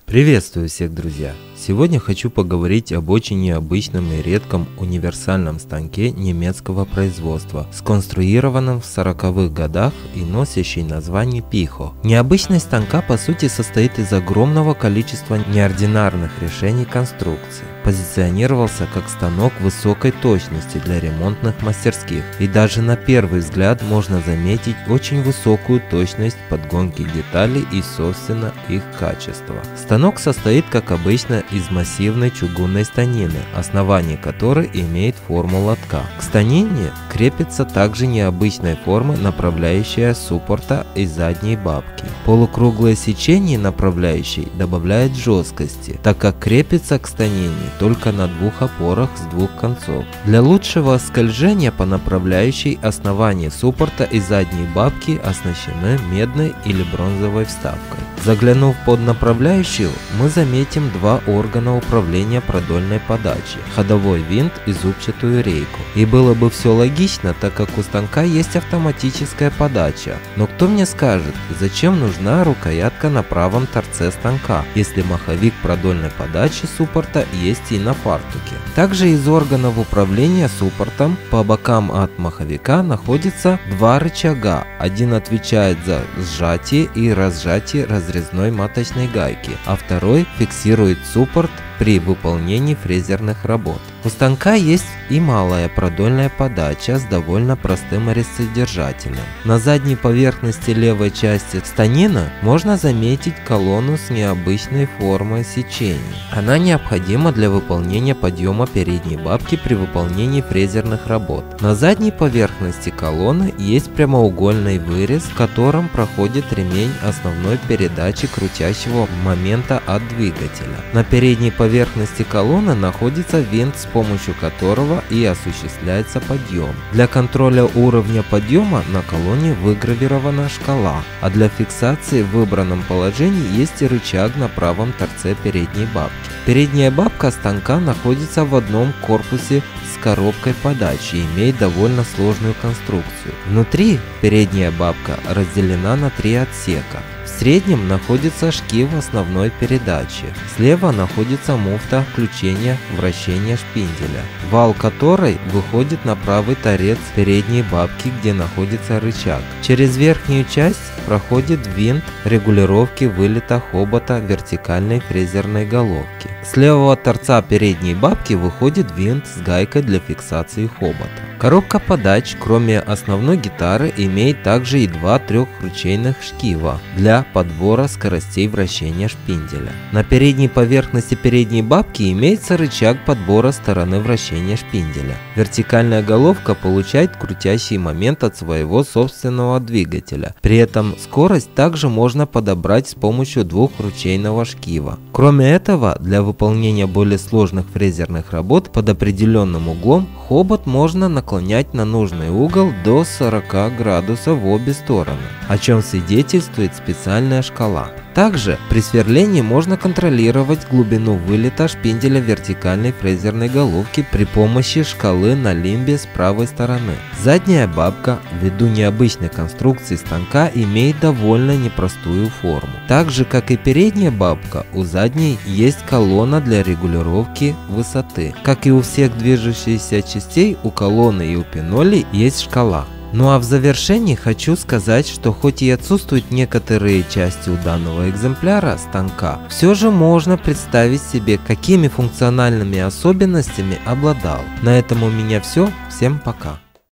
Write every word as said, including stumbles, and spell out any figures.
Приветствую всех, друзья! Сегодня хочу поговорить об очень необычном и редком универсальном станке немецкого производства, сконструированном в сороковых годах и носящий название Пихо. Необычность станка по сути состоит из огромного количества неординарных решений конструкции. Позиционировался как станок высокой точности для ремонтных мастерских, и даже на первый взгляд можно заметить очень высокую точность подгонки деталей и собственно их качества. Станок состоит, как обычно, из массивной чугунной станины, основание которой имеет форму лотка. К станине крепится также необычной формы направляющая суппорта и задней бабки. Полукруглое сечение направляющей добавляет жесткости, так как крепится к станине только на двух опорах с двух концов. Для лучшего скольжения по направляющей основания суппорта и задней бабки оснащены медной или бронзовой вставкой. Заглянув под направляющую, мы заметим два органа управления продольной подачи, ходовой винт и зубчатую рейку. И было бы все логично, так как у станка есть автоматическая подача. Но кто мне скажет, зачем нужна рукоятка на правом торце станка, если маховик продольной подачи суппорта есть и на фартуке. Также из органов управления суппортом по бокам от маховика находятся два рычага. Один отвечает за сжатие и разжатие разрезной маточной гайки, а второй фиксирует суппорт при выполнении фрезерных работ. У станка есть и малая продольная подача с довольно простым резцесодержателем. На задней поверхности левой части станины можно заметить колонну с необычной формой сечений. Она необходима для выполнения подъема передней бабки при выполнении фрезерных работ. На задней поверхности колонны есть прямоугольный вырез, в котором проходит ремень основной передачи крутящего момента от двигателя. На передней поверхности колонны находится винт, с помощью которого и осуществляется подъем. Для контроля уровня подъема на колонне выгравирована шкала, а для фиксации в выбранном положении есть и рычаг на правом торце передней бабки. Передняя бабка станка находится в одном корпусе с коробкой подачи и имеет довольно сложную конструкцию. Внутри передняя бабка разделена на три отсека. В среднем находится шкив основной передачи. Слева находится муфта включения вращения шпинделя, вал которой выходит на правый торец передней бабки, где находится рычаг. Через верхнюю часть проходит винт регулировки вылета хобота вертикальной фрезерной головки. С левого торца передней бабки выходит винт с гайкой для фиксации хобота. Коробка подач, кроме основной гитары, имеет также и два трехручейных шкива для подбора скоростей вращения шпинделя. На передней поверхности передней бабки имеется рычаг подбора стороны вращения шпинделя. Вертикальная головка получает крутящий момент от своего собственного двигателя. При этом скорость также можно подобрать с помощью двухручейного шкива. Кроме этого, для выполнения более сложных фрезерных работ под определенным углом хобот можно наклонять на нужный угол до сорока градусов в обе стороны, о чем свидетельствует специальная шкала. Также при сверлении можно контролировать глубину вылета шпинделя вертикальной фрезерной головки при помощи шкалы на лимбе с правой стороны. Задняя бабка, ввиду необычной конструкции станка, имеет довольно непростую форму. Так же, как и передняя бабка, у задней есть колонна для регулировки высоты. Как и у всех движущихся частей, у колонны и у пиноли есть шкала. Ну а в завершении хочу сказать, что хоть и отсутствуют некоторые части у данного экземпляра станка, все же можно представить себе, какими функциональными особенностями обладал. На этом у меня все. Всем пока!